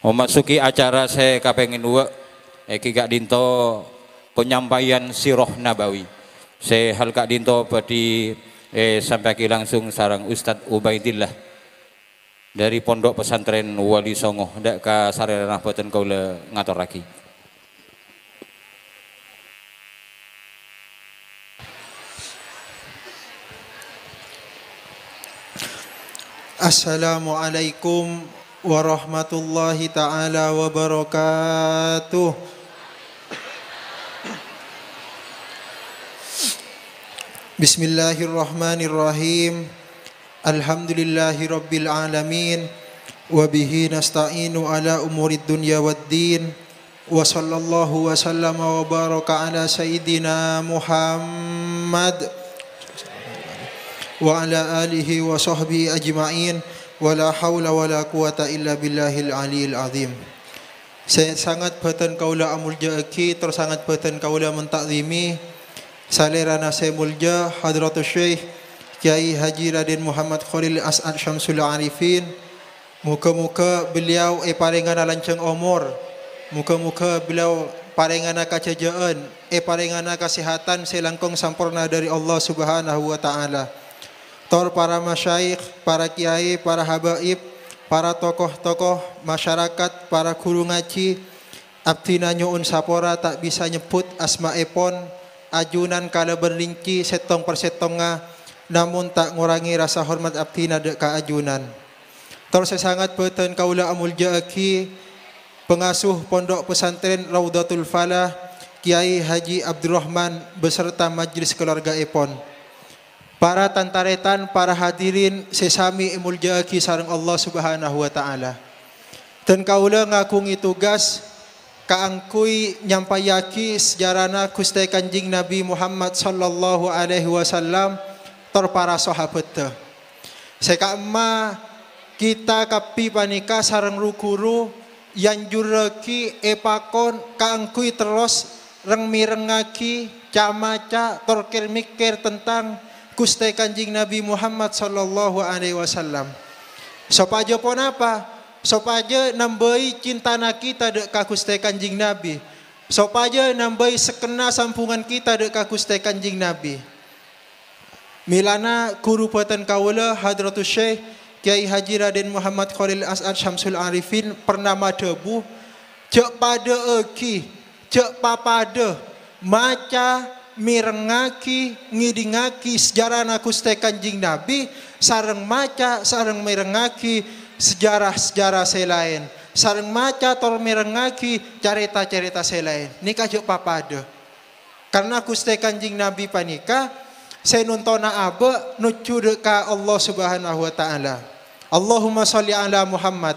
Memasuki acara saya kapengin dua, Eki Kak Dinto penyampaian sirah nabawi. Saya hal Kak Dinto badi sampai langsung sarang Ustadz Ubaidillah dari Pondok Pesantren Wali Songo. Ndak ka sarana boten kaula ngatur lagi. Assalamualaikum warahmatullahi ta'ala wabarakatuh. Bismillahirrahmanirrahim. Alhamdulillahi rabbil alamin. Wabihi nasta'inu ala umurid dunya waddin. Wa sallallahu wa sallama wa baraka ala sayyidina Muhammad wa ala alihi wa sahbihi ajma'in. Wala haula wala quwata illa billahil aliyil azim. Saya sangat beten kaula amulja aki, tersangat beten kaula mentakzimi salerana saya mulja Hadratus Syekh Kiai Haji Raden Muhammad Khalil As'ad Syamsul Arifin. Muka-muka beliau paringana lanceng umur, muka-muka beliau paringana kacajaan, paringana kesehatan selangkung sampurna dari Allah Subhanahu wa taala. Tor para masyayikh, para kiai, para habaib, para tokoh-tokoh masyarakat, para guru ngaji, abdina nyuun sapora tak bisa nyebut asma epon, ajunan kala berlinci setong persetonga, namun tak ngurangi rasa hormat abdina dek ka ajunan. Tor sesangat beten kaula amulja aki, pengasuh Pondok Pesantren Raudatul Falah, Kiai Haji Abdurrahman beserta majlis keluarga epon. Para tantaretan, para hadirin sesami imulja aki sareng Allah Subhanahu wa taala. Dan kaula ngakungi tugas kaangkui nyampayaki sejarana Gusti Kanjing Nabi Muhammad sallallahu alaihi wasallam tor para sahabat teh. Sekama kita kapi panika sareng rukuru yang jureki epakon kaangkui terus reng mirengaki camaca torkel mikir tentang Gusti Kanjing Nabi Muhammad sallallahu alaihi wasallam. Sopaja pon apa? Sopaja nambai cintana kita dek ka Gusti Kanjing Nabi. Sopaja nambai sekena sampungan kita dek ka Gusti Kanjing Nabi. Milana guru peten kaula Hadratus Syekh Kiai Haji Raden Muhammad Khalil As'ad Syamsul Arifin pernah madebu cek pada eki, cek papada maca mirengaki ngidingaki sejarah Gusti Kanjing Nabi sareng maca sareng mirengaki sejarah-sejarah selain sareng maca tor mirengaki cerita-cerita selain nika juk papada karena Gusti Kanjing Nabi panika saya nuntona abe nuju ka Allah Subhanahu wa taala. Allahumma sholli ala Muhammad.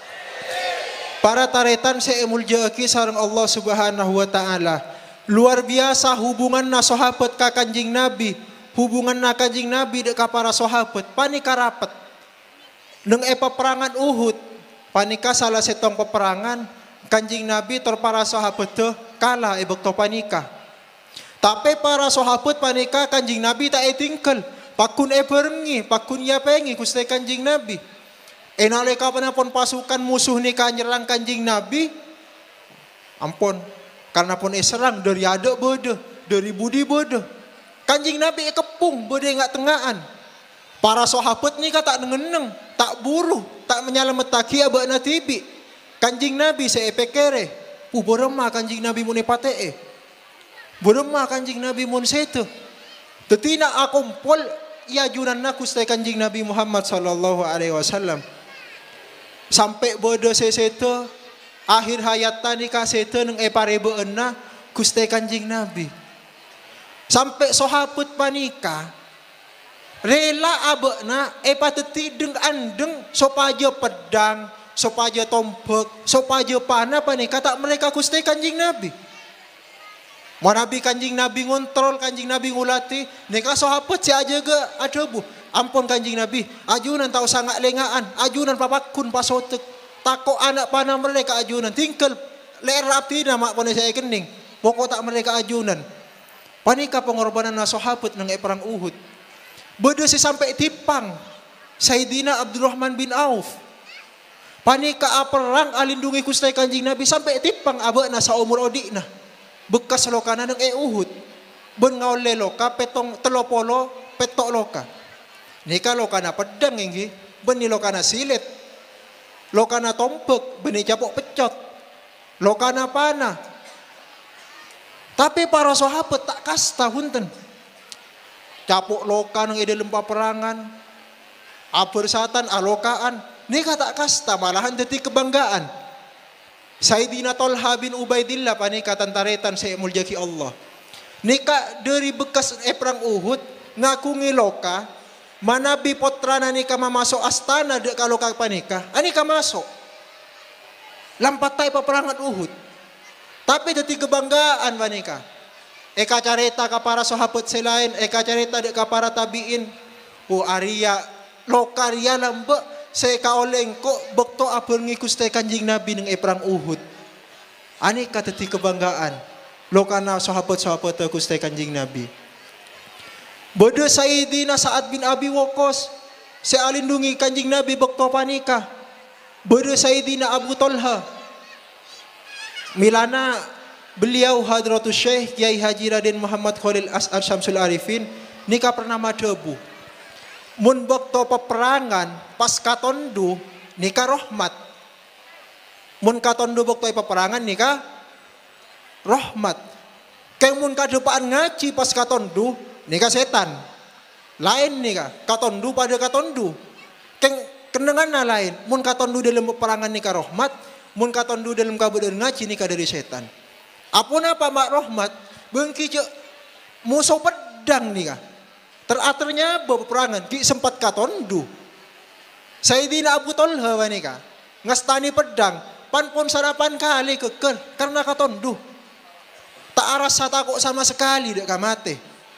Para taretan saya emuljaaki sareng Allah Subhanahu wa taala. Luar biasa hubungan na sahabat ka Kanjing Nabi, hubungan na Kanjing Nabi dek ka para sahabat panika rapet. Neng peperangan Uhud, panika salah setong peperangan Kanjing Nabi tor para sahabat teh kalah bekto panika. Tapi para sahabat panika Kanjing Nabi tak tingkel, pakun berengi, pakun ya pengi Gusti Kanjing Nabi. Nalika panapun pasukan musuh nika nyerang Kanjing Nabi, ampun karena pun serang dari ada bode, dari budi bode. Kanjing Nabi kepung bode nggak tengaan. Para sahabat ni tak nengeneng, tak buru, tak menyelamataki abak natibi. Kanjing Nabi seepekere, borema Kanjing Nabi mun patee. Borema Kanjing Nabi mun setu. Tetina akumpul ia junanna Gusti Kanjing Nabi Muhammad sallallahu alaihi wasallam. Sampai bode sesetu akhir hayat tani kasete neng parebeueunna Gusti Kanjing Nabi. Sampai sahabat panika rela abeuna pateti deng andeng sopaja pedang, sopaja tombak, sopaja panah panika tak mereka Gusti Kanjing Nabi. Manabi Kanjing Nabi ngontrol, Kanjing Nabi ngulati, nika sahabat si aja ge adebu. Ampun Kanjing Nabi, ajunan tau sangat lengaan, ajunan papakun pasotek. Tako anak panah mereka ajunan tingkel ler rapi nama pone saya kening pokok tak mereka ajunan panika pengorbanan na sahabat nang perang Uhud bede sampai tipang Sayyidina Abdurrahman bin Auf Panika perang alindungi kustai kanjing Nabi sampai tipang abana sa umur odikna. Bekas lokana ng Uhud. Ben ngaule loka petong telopolo petok loka. Nika lokana pedang inggi, ben ni lokana silet. Lokana tompek, ben ni capok pecot. Lokana panah. Tapi para sahabat tak kasta hunten. Capok loka ng ide lempa perangan. Abersatan alokaan. Nika tak kasta malahan deti kebanggaan. Sayyidina Tolha bin Ubaidillah panika tantaretan saya muljaki Allah. Nika dari bekas perang Uhud ngakungi loka manabi potrana nika mamasok astana dek kaloka panika. Anika masuk. Lampatai peperangan Uhud. Tapi deti kebanggaan panika. Eka careta ka para sahabat selain, eka careta dek ka para tabiin. Arya loka ria lambek saya kaoleng kok bekto apel ngikuste kanjing Nabi ng perang Uhud. Ani kateti kebanggaan. Lokana sahabat-sahabat kuste kanjing Nabi. Bodo Sayyidina Sa'ad bin Abi Waqqas. Saya alindungi kanjing Nabi bekto panika. Bodo Sayyidina Abu Talha. Milana beliau Hadratus Syekh Kiai Haji Raden Muhammad Khalil As'ad Syamsul Arifin nika pernah madebu. Mun bekto peperangan pas katondu nika rahmat. Mun katondu bekto peperangan nika rahmat. Keng mun kadepaan ngaji pas katondu nika setan. Lain nika katondu pada katondu. Keng kendengan lain. Mun katondu dalam peperangan nika rahmat, mun katondu dalam kabudan ngaji nika dari setan. Apun apa mak rahmat? Bengki musuh pedang nika. Teraturnya peperangan ki sempat katondu. Sayyidina Abu Talha wanika ngastani pedang panpon sarapan kali keker karena katondu. Tak rasa takut sama sekali dek mate.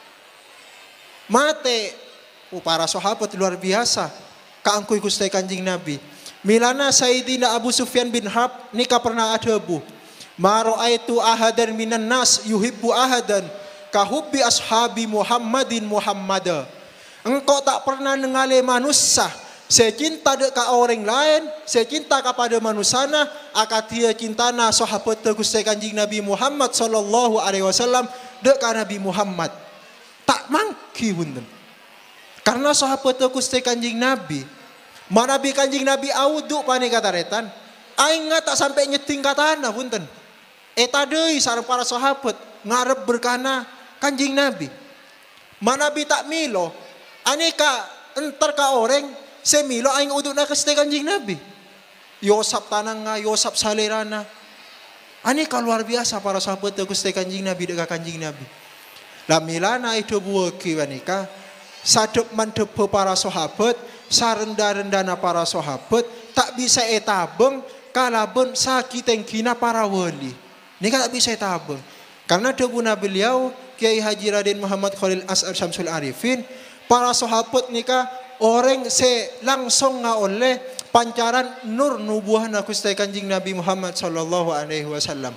Mate para sahabat luar biasa kaangkui kustai kanjing Nabi. Milana Sayyidina Abu Sufyan bin Harb nika pernah adebu. Ma ra'aitu ahadan minan nas yuhibbu ahadan kahubbi ashabi Muhammadin Muhammada. Engkau tak pernah nengale manusia. Saya cinta dek ka orang lain. Saya cinta kepada manusana. Akat dia cintana sahabat Gusti Kanjing Nabi Muhammad sallallahu alaihi wasallam dek ka Nabi Muhammad. Tak mangki punten. Karena sahabat Gusti Kanjing Nabi. Manabi Kanjing Nabi audu pani kataretan. Aing tak sampai nyeting katana punten. Eta deui sareng para sahabat ngarep berkana Kanjing Nabi. Manabi tak milo, aneka entar ka orang semilo aing uduk na kaste Kanjing Nabi. Yosap tanang nga, yosap salirana. Aneka luar biasa para sahabat kaste Kanjing Nabi deka Kanjing Nabi. Lamilana itu buaki wanika sadep mantep para sahabat, sarenda-rendana para sahabat tak bisa etabeng kalabon sakiteng kina para wali. Nika tak bisa etabeng. Karena debuna beliau Kiai Haji Raden Muhammad Khalil As'ad Syamsul Arifin, para sahabat nika orang se langsung nga oleh pancaran nur nubuah na kustai Kanjing Nabi Muhammad sallallahu alaihi wasallam.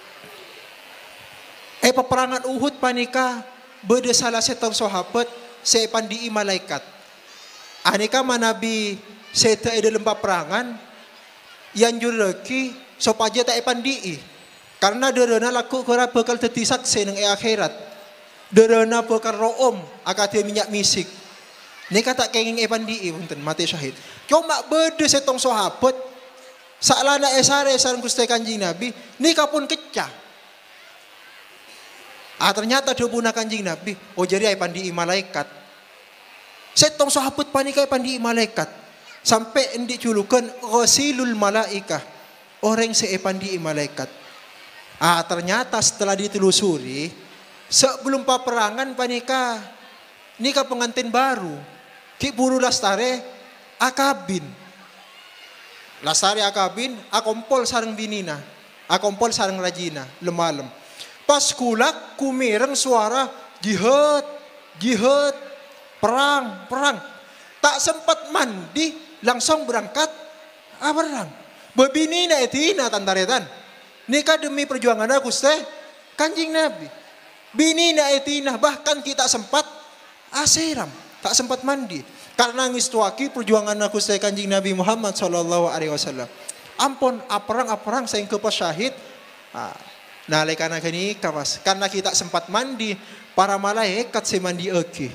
Peperangan Uhud panika bede salah setong sahabat se pandii malaikat. Anika manabi seta dalam peperangan yang jureki sopaja tak pandii. Karena derana laku kora bakal dadi saksi nang akhirat. Derana bakal room akade minyak misik. Nika tak kenging pandii punten mati syahid. Cuma bede setong sahabat saklana esare sareng Gusti Kanjing Nabi nika pun kecah. Ternyata debuna Kanjing Nabi, jadi ai pandii malaikat. Setong sahabat panika pandii malaikat. Sampai endi julukan ghasilul malaikah. Orang se pandii malaikat. Ternyata setelah ditelusuri sebelum peperangan panika nika pengantin baru Ki Buru Lastare Akabin. Lastare Akabin akompol sareng binina, akompol sareng rajina lemalem. Pas kulak kumireng suara jihad, jihad, perang, perang. Tak sempat mandi langsung berangkat perang. Bebinina etina tantaretan. Nika demi perjuangan aku Kanjing Nabi. Bini na etina bahkan kita sempat asiram, tak sempat mandi. Karena ngistuaki perjuangan aku saya Kanjeng Nabi Muhammad sallallahu alaihi wasallam. Ampun aparang saya ke syahid. Nah, karena gini kawas. Karena kita sempat mandi, para malaikat saya mandi eki.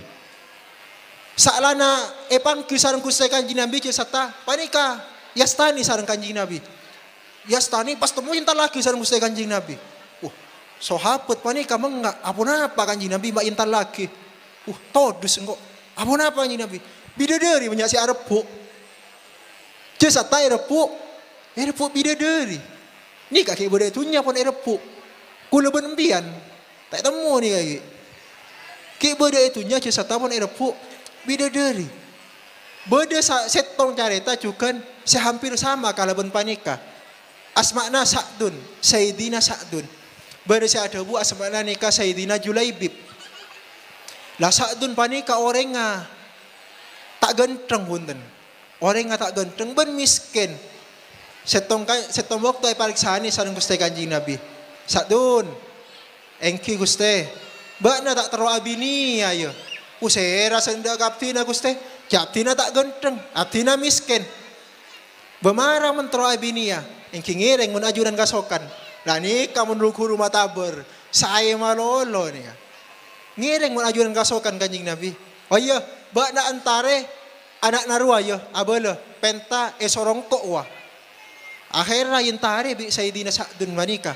Saalana epangki sareng kusai Kanjeng Nabi serta panika yastani sareng Kanjeng Nabi. Yastani pas temu inta lagi sareng kusai Kanjeng Nabi. Sahabat panika menggak apa Kanjeng Nabi mak inta lagi. Todus engko. Apa Kanjeng Nabi? Bidadari banyak si Arepuk. Serta Arepuk bidadari. Ni kaki bodai tunya pun Arepuk. Kula benempian. Tak temu ni kaki. Ki bodai tunya serta pun Arepuk bidadari. Beda setong carita juga sehampir sama kalau ben panika. Asma'na Sa'dun, Sayyidina Sa'dun. Beda si ada bu asma'na nikah Sayyidina Julaibib. Lah Sa'dun panika orangnya tak genteng punten. Orangnya tak genteng ben miskin. Setong waktu ay pariksani sareng Gusti Kanjeng Nabi. Sa'dun, engki Gusti. Bakna tak tero abini ayo. Usera senda kaptina Gusti. Kaptina tak genteng, abtina miskin. Bemarang mentro abinia, engki ngireng mun ajudan kasokan. Lah nika mun guru mataber, saya malolo nika. Ngireng mun ajudan kasokan Kanjeng Nabi. Oh iya, bakna antare anak narua ya, abala penta esorongko wa. Akhirnya yentare bi Sayyidina Sa'dun manika.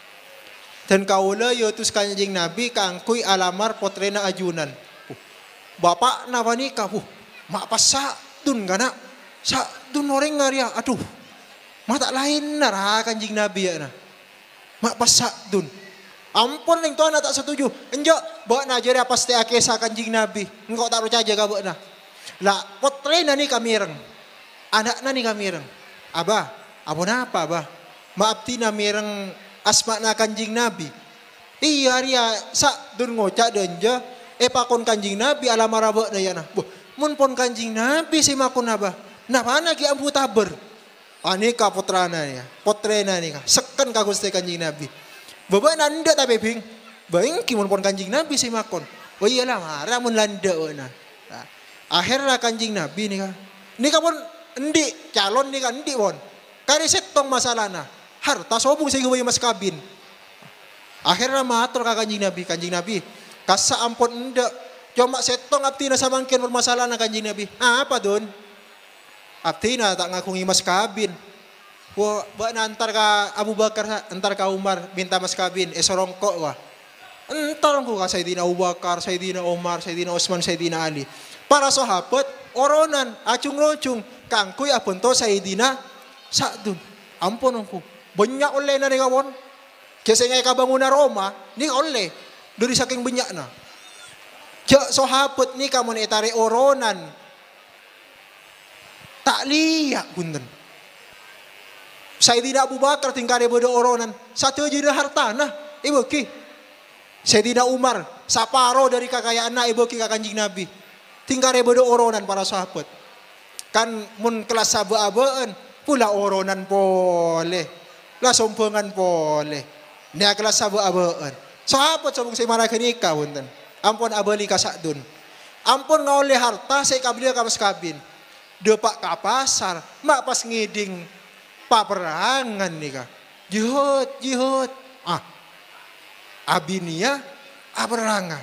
Dan kaula yo tus Kanjeng Nabi kangkui alamar potrena ajunan. Bapak na manika, mak pas Sa'dun kana. Sa'dun orang ngaria, aduh. Mak tak lain na ra Kanjeng Nabi ya na. Mak pas Sa'dun. Ampun ning tuan tak setuju. Enjo, bawa na jari pasti akesa Kanjeng Nabi. Engkau tak percaya ka bawa na. Lah potrena ni kamireng. Anakna ni kamireng. Abah, abon apa abah? Maaf tina mireng asma'na Kanjeng Nabi. Iya ria Sa'dun ngocak denja. Pakon Kanjeng Nabi alamar abah na yana. Mun pon Kanjeng Nabi si makon abah. Nah mana ki ampu taber. Anika putrana ya. Potrena nika. Seken ka Gusti Kanjeng Nabi. Baba nanda ta bebing. Baing ki mun pon Kanjeng Nabi si makon. Oh iyalah marah mun landa wana. Akhirnya Kanjeng Nabi nika. Nika pun endi calon nika endi pon. Kari setong masalahna. Harta sobung sing mas kabin. Akhirnya matur ka Kanjeng Nabi. Kasa ampun endak. Cuma setong abtina samangkin permasalahan Kanjeng Nabi. Apa dun? Abtina tak ngakungi mas kabin. Wah, antar ka Abu Bakar, antar ka Umar minta mas kabin. Sorongko wah. Entar ko ka Sayyidina Abu Bakar, Sayyidina Umar, Sayyidina Utsman, Sayyidina Ali. Para sahabat oronan acung-locung kangkuy apunto Sayyidina Sa'dun. Ampun ko. Banyak oleh na ni kawon. Kasi ngay kabangunan Roma, ni oleh. Dari saking banyak na. Sahabat ni kamu itari oronan. Tak liyak punten. Sayyidina Abu Bakar tingkari bodo oronan. Satu aja harta nah. Ibu ki. Sayyidina Umar. Saparo dari kakayaan na ibu ki Kanjeng Nabi. Tingkari bodo oronan para sahabat. Kan mun kelas sabu-abaan. Pula oronan boleh. Lah sompongan boleh. Nia kelas sabu-abaan. Sahabat sabung saya marah kenika punten. Ampun abali ka Sa'dun. Ampun ngoleh harta saya kablia ka mas kabin. Depak ka pasar, mak pas ngiding paperangan nika. Jihad. Abinia aperanga.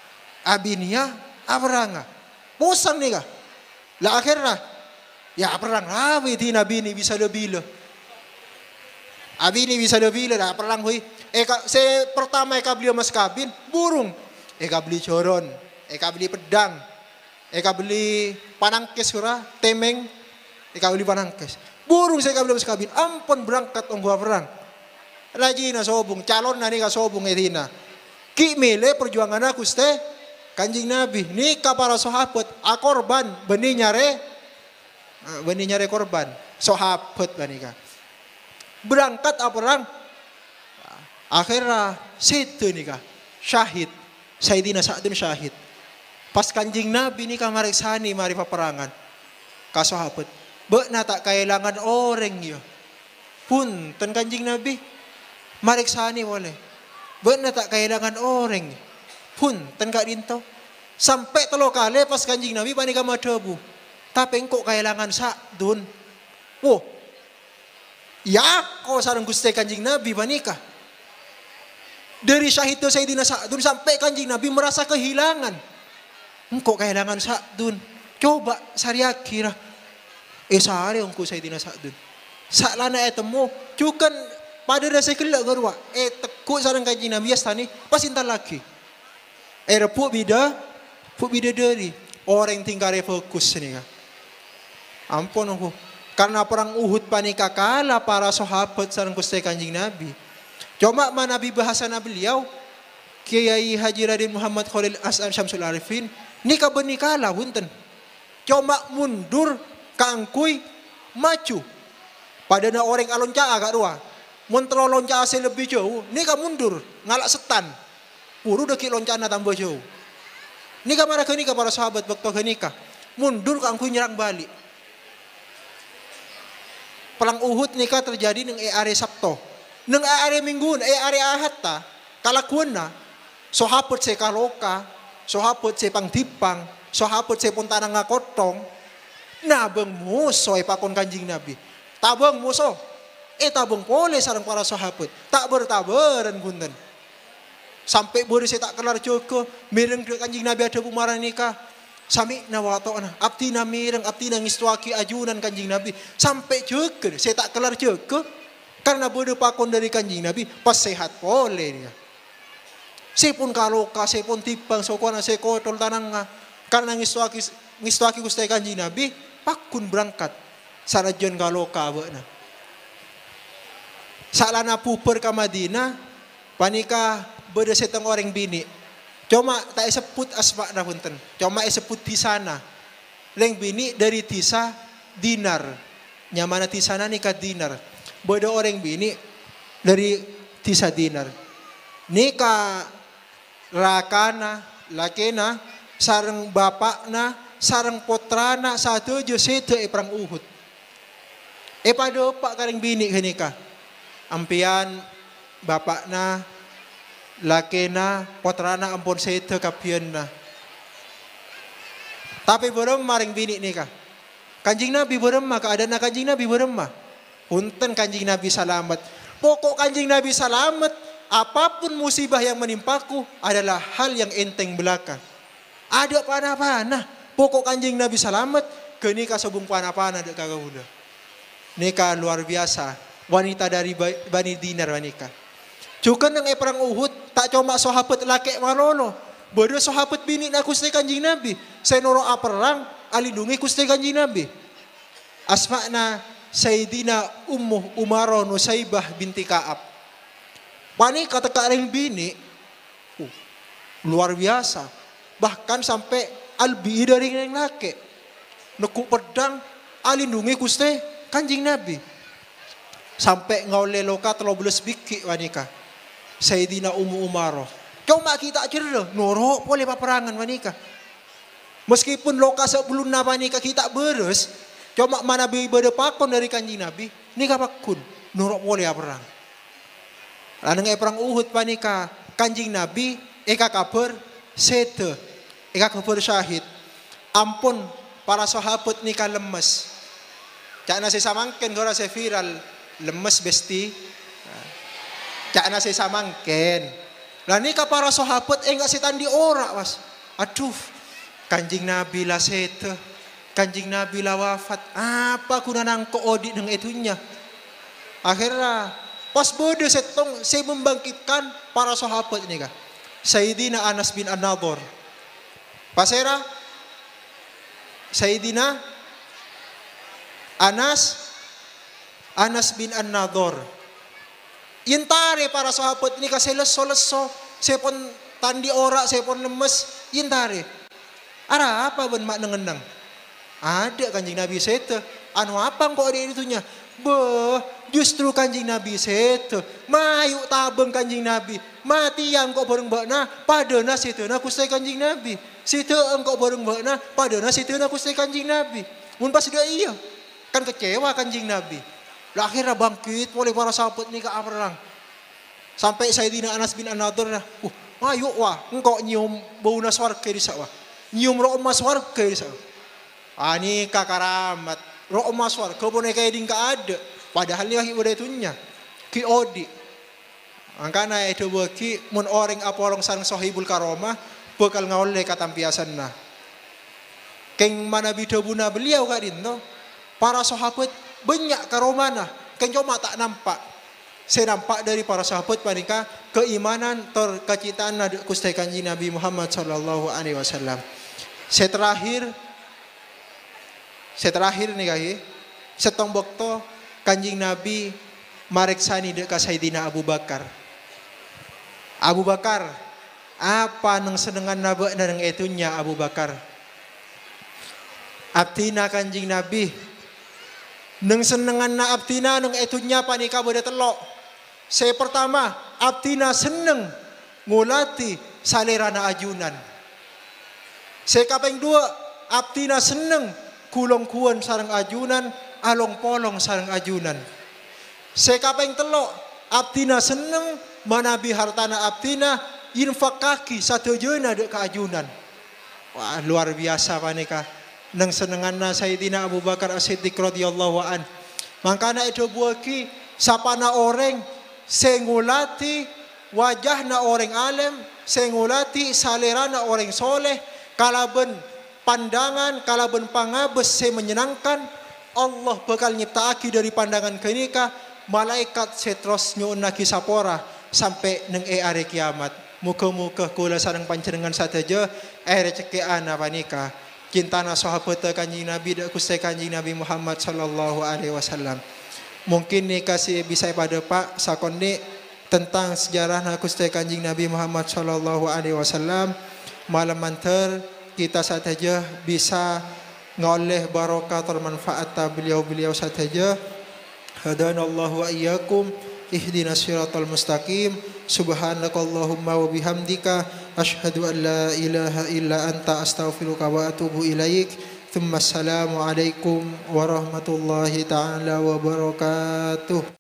Bosan nika. Lah akhirnya ya perang rawi di nabi ini bisa lebih. Abi ini bisa lebih lah perang hui. Saya pertama beli mas kabin burung. Beli coron. Beli pedang. Beli panangkes surah temeng. Beli panangkes. Burung saya beli mas kabin. Ampun berangkat onggoa perang. Lagi na sobung calon na nika sobung edina. Ki mele perjuangan aku ste Kanjeng Nabi. Nika para sahabat akorban benih nyare korban. Sahabat banika. Berangkat perang. Akhirnya situ nika syahid. Sayyidina Sa'dun syahid. Pas Kanjeng Nabi nika mariksani mari paperangan. Ka sahabat. Beuna tak kailangan orang yo. Punten Kanjeng Nabi. Mariksani boleh. Beuna tak kailangan orang. Punten ka dinto. Sampai telo kali pas kanjing Nabi panika madebu. Tapi engkau kehilangan sakdun. Wah, ya kau sareng Gusti kanjing Nabi panika. Dari syahid Sayyidina Sa'dun sampai kanjing Nabi merasa kehilangan. Engkau kehilangan Sa'dun. Coba sariakira. Sari engkau Sayyidina Sa'dun. Saklana etemu. Cukan pada rasa kelak garwa. Tekuk sareng kanjing Nabi astani. Pasintan lagi. Repuk bida dari. Orang tinggal fokus nih. Ampun aku. Karena perang Uhud panika kalah para sahabat sareng Gusti kanjing Nabi. Cuma Nabi bahasana beliau Kiai Haji Raden Muhammad Khalil As'ad Syamsul Arifin nika benikala wunten. Cuma mundur kangkui maju. Padana orang alonca agak dua. Mun telo lonca ase lebih jauh, nika mundur ngalak setan. Puru deki loncana tambah jauh. Nika marah nika para sahabat waktu nika. Mundur kangkui nyerang balik. Perang Uhud nika terjadi neng hari Sabtu. Neng are minggu, are ahad ta, kalakuana, sohapot se kaloka, sohapot se pangdipang, sohapot se puntanang ngakotong, nabeng muso pakon kanjing Nabi, tabeng muso, tabeng pole sarang para sohapot, tak bertabaran gunten, sampai boleh saya tak kelar joko, mireng kanjing Nabi ada bumaran nikah, sami nawatona, abdi na mireng, abdi na ngistuaki ajunan kanjing Nabi, sampai joko, saya tak kelar joko. Karena bodoh pakon dari kanjing Nabi pas sehat boleh dia. Saya pun kaloka, saya pun tipang, sokona saya kotol tanang nga. Karena ngistuaki Gusti kanjing Nabi, pakun berangkat. Sarajon kaloka abana. Salana puper ke Madinah, panika bodoh seteng orang bini. Cuma tak sebut asma na punten. Cuma sebut di sana. Leng bini dari Tisa dinar. Nyamana Tisana nikah dinar. Bodoh orang bini dari Tisa dinar. Nika lakena, sarang bapakna, sarang potrana, satu jo sete perang Uhud. Pada pak kareng bini kenika. Ampian bapakna, lakena, potrana ampun sete kapianna. Tapi borem maring bini nika. Kanjing Nabi borem keadaan kanjing Nabi borem. Punten kanjing Nabi salamet. Pokok kanjing Nabi salamet, apapun musibah yang menimpaku adalah hal yang enteng belaka. Ada panah-panah, pokok kanjing Nabi salamet, kenika sobung panah-panah dek kagauda. Nika luar biasa, wanita dari Bani Dinar wanita. Cukan yang perang Uhud, tak cuma sahabat laki marono. Bodoh sahabat bini na Gusti kanjing Nabi. Saya noro perang, alindungi Gusti kanjing Nabi. Asma'na Sayyidina Ummu Umaroh Nusaibah binti Ka'ab. Pani kata kareng bini, luar biasa. Bahkan sampai albi dari yang laki. Neku pedang, alindungi Gusti kanjing Nabi. Sampai ngaule loka telo belas biki wanika. Sayyidina Ummu Umaroh. Cuma kita cerita, noro boleh paperangan wanika. Meskipun loka sebelum wanika kita beres, cuma mana beda pakon dari kanjing Nabi, nika pakun, nurok boleh perang. Lanang perang Uhud panika, kanjing Nabi, eka kabar sete, eka kabar syahid. Ampun para sahabat nika lemes. Cak nasi samangken gora se viral, lemes besti. Cak nasi samangken. Lah nika para sahabat enggak setan di ora was. Aduh, kanjing Nabi lah sete. Kanjing Nabi lah wafat. Apa kuna nangko odi dengan itunya. Akhirnya pas bodoh setong saya membangkitkan para sahabat ini kah. Sayyidina Anas bin An-Nadhr. Pasera Sayyidina Anas bin An-Nadhr. Yintare para sahabat ini kah leso-leso. Saya pun tandi ora, saya pun lemes. Yintare. Ara apa ben mak nengenang. Ada kanjing Nabi sete. Anu apa kok ada itunya? Justru kanjing Nabi sete. Mayu tabeng kanjing Nabi. Mati yang kok bareng bakna. Padana sete na kustai kanjing Nabi. Sete engkau bareng bakna. Padana sete na kustai kanjing Nabi. Mun pas sudah iya. Kan kecewa kanjing Nabi. Lah akhirnya bangkit oleh para sahabat ni ke perang. Sampai Sayyidina Anas bin An-Nadhr. Mayu wah. Engkau nyium bau naswarga di sawah. nyium roh emas warga isa. Ani kakaramat roh emas warga boneka eding ka ada. Padahal ni udah itunya. Ki odi. Angkana itu bagi mun orang apolong sang sohibul karomah bakal ngawle katampiasan na. Keng mana bidabuna beliau kak dinto. Para sahabat banyak karomana. Keng cuma tak nampak. Saya nampak dari para sahabat panika keimanan terkacitaan Gusti Kanjeng Nabi Muhammad sallallahu alaihi wasallam. Saya terakhir nih kaki. Setong bokto Kanjeng Nabi mareksani dek ka Sayyidina Abu Bakar. Abu Bakar, apa nang senengan naba nang etunya Abu Bakar? Abtina Kanjeng Nabi. Nang senengan na abtina nang etunya panika beda telok. Saya pertama, abtina seneng ngulati salerana ajunan. Saya kapeng dua, abtina seneng kulong kuan sarang ajunan, along polong sarang ajunan. Saya kapeng telok, abtina seneng manabi hartana abtina infak kaki satu jena dek ke ajunan. Wah luar biasa panika. Nang senenganna Sayyidina Abu Bakar As-Siddiq radhiyallahu an. Makana itu buaki sapana orang sengulati wajahna orang alim, sengulati salerana orang soleh, kalaben pandangan, kalaben pangabes se menyenangkan, Allah bakal nyiptaaki dari pandangan kenika malaikat setros nyuun kisapora sampai neng are kiamat. Muka-muka kula sareng panjenengan sateja rezekian apa nikah. Cintana sahabat Kanjeng Nabi dak Gusti Kanjeng Nabi Muhammad sallallahu alaihi wasallam. Mungkin nih kasih bisa pada Pak sakone tentang sejarah Gusti Kanjeng Nabi Muhammad sallallahu alaihi wasallam. Malam manter kita sateja bisa ngoleh barokah termanfaat beliau-beliau sateja. Hadanallahu wa iyyakum ihdinas siratal mustaqim. Subhanakallahumma wa bihamdika asyhadu an la ilaha illa anta astaghfiruka wa atubu ilaik. Tsumma assalamu alaikum warahmatullahi taala wabarakatuh.